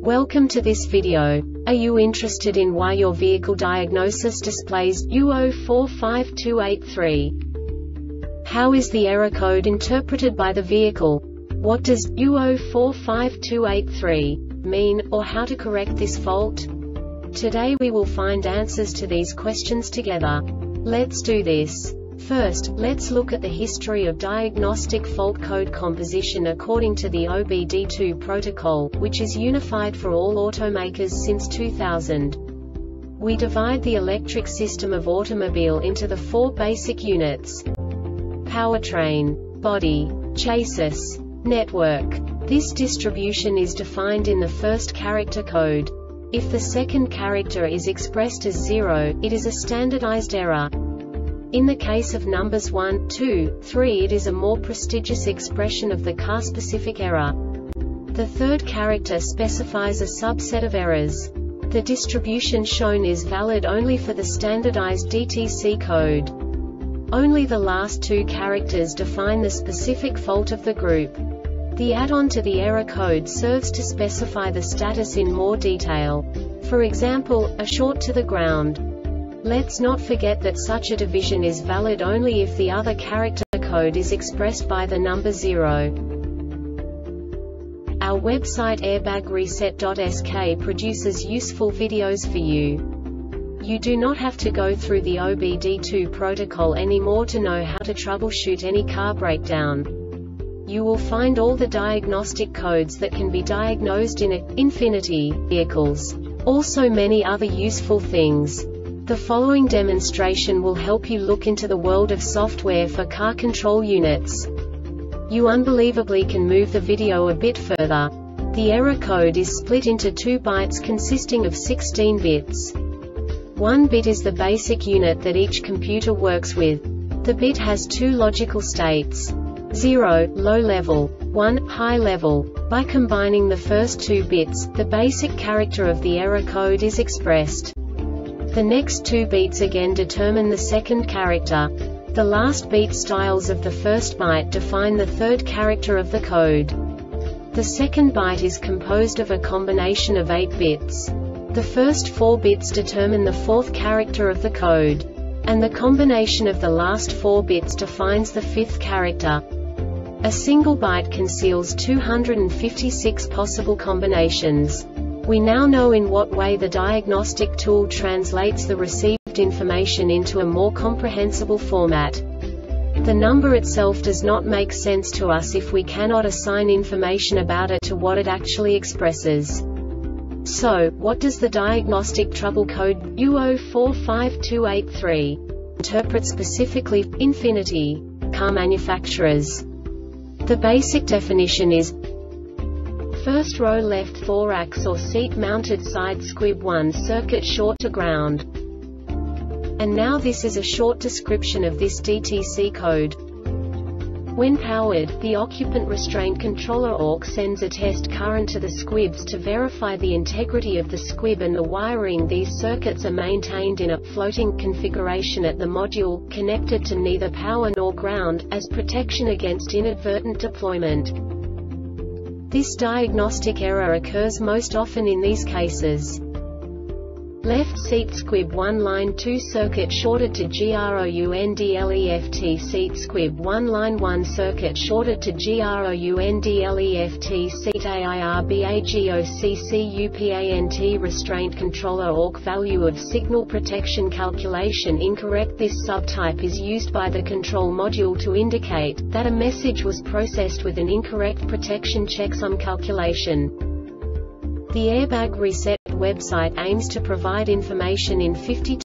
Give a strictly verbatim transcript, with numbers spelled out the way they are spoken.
Welcome to this video. Are you interested in why your vehicle diagnosis displays U zero four five two eight three? How is the error code interpreted by the vehicle? What does U zero four five two eight three mean, or how to correct this fault? Today we will find answers to these questions together. Let's do this. First, let's look at the history of diagnostic fault code composition according to the O B D two protocol, which is unified for all automakers since two thousand. We divide the electric system of automobile into the four basic units: powertrain, body, chassis, network. This distribution is defined in the first character code. If the second character is expressed as zero, it is a standardized error. In the case of numbers one, two, three, it is a more prestigious expression of the car-specific error. The third character specifies a subset of errors. The distribution shown is valid only for the standardized D T C code. Only the last two characters define the specific fault of the group. The add-on to the error code serves to specify the status in more detail. For example, a short to the ground. Let's not forget that such a division is valid only if the other character code is expressed by the number zero. Our website airbag reset dot S K produces useful videos for you. You do not have to go through the O B D two protocol anymore to know how to troubleshoot any car breakdown. You will find all the diagnostic codes that can be diagnosed in Infinity vehicles. Also many other useful things. The following demonstration will help you look into the world of software for car control units. You unbelievably can move the video a bit further. The error code is split into two bytes consisting of sixteen bits. One bit is the basic unit that each computer works with. The bit has two logical states: zero, low level, one, high level. By combining the first two bits, the basic character of the error code is expressed. The next two beats again determine the second character. The last beat styles of the first byte define the third character of the code. The second byte is composed of a combination of eight bits. The first four bits determine the fourth character of the code. And the combination of the last four bits defines the fifth character. A single byte conceals two hundred fifty-six possible combinations. We now know in what way the diagnostic tool translates the received information into a more comprehensible format. The number itself does not make sense to us if we cannot assign information about it to what it actually expresses. So, what does the diagnostic trouble code U zero four five two eight three interpret specifically for Infinity car manufacturers? The basic definition is: first row left thorax or seat-mounted side squib one circuit short to ground. And now this is a short description of this D T C code. When powered, the occupant restraint controller A U C sends a test current to the squibs to verify the integrity of the squib and the wiring. These circuits are maintained in a floating configuration at the module, connected to neither power nor ground, as protection against inadvertent deployment. This diagnostic error occurs most often in these cases: left seat squib one line two circuit shorted to ground left seat squib one line one circuit shorted to ground left seat airbagoccuPant restraint controller A U C value of signal protection calculation incorrect. This subtype is used by the control module to indicate that a message was processed with an incorrect protection checksum calculation. The Airbag Reset website aims to provide information in fifty